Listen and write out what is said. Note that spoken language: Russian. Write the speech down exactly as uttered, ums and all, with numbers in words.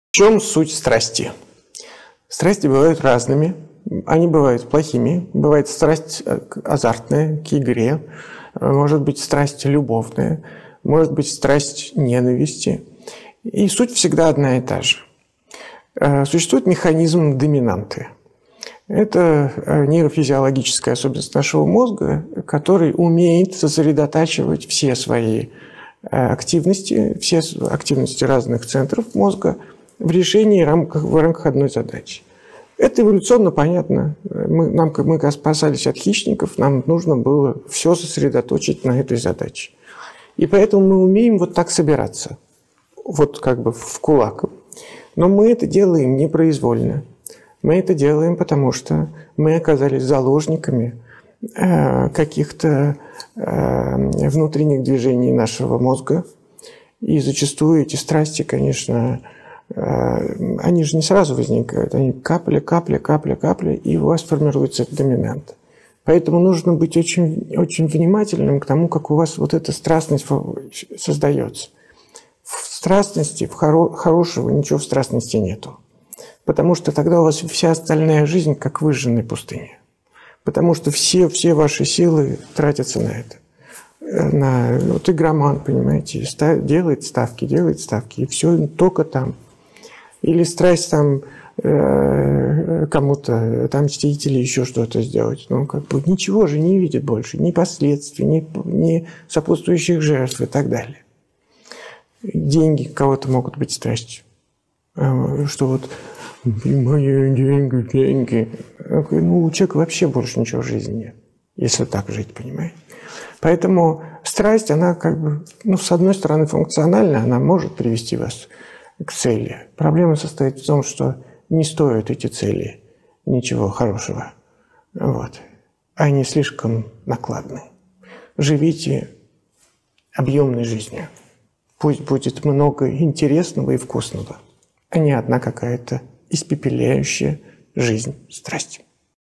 В чем суть страсти? Страсти бывают разными. Они бывают плохими. Бывает страсть азартная к игре. Может быть страсть любовная. Может быть страсть ненависти. И суть всегда одна и та же. Существует механизм доминанты. Это нейрофизиологическая особенность нашего мозга, который умеет сосредотачивать все свои активности, все активности разных центров мозга в решении рамках, в рамках одной задачи. Это эволюционно понятно. Мы, нам, мы спасались от хищников, нам нужно было все сосредоточить на этой задаче. И поэтому мы умеем вот так собираться, вот как бы в кулак. Но мы это делаем непроизвольно. Мы это делаем, потому что мы оказались заложниками э, каких-то э, внутренних движений нашего мозга. И зачастую эти страсти, конечно, э, они же не сразу возникают. Они капля, капля, капля, капля, и у вас формируется доминант. Поэтому нужно быть очень, очень внимательным к тому, как у вас вот эта страстность создается. В страстности, в хоро хорошего ничего в страстности нету. Потому что тогда у вас вся остальная жизнь как выжженная пустыня. Потому что все, все ваши силы тратятся на это. На, вот игроман, понимаете, став, делает ставки, делает ставки, и все только там. Или страсть там э, кому-то отомстить или еще что-то сделать. Ну, как бы ничего же не видит больше, ни последствий, ни, ни сопутствующих жертв и так далее. Деньги кого-то могут быть страстью. Что вот мои деньги, деньги. Ну, у человека вообще больше ничего в жизни нет, если так жить, понимаете. Поэтому страсть, она как бы, ну, с одной стороны, функциональна, она может привести вас к цели. Проблема состоит в том, что не стоят эти цели ничего хорошего. Вот. Они слишком накладны. Живите объемной жизнью. Пусть будет много интересного и вкусного, а не одна какая-то испепеляющая жизнь страсть.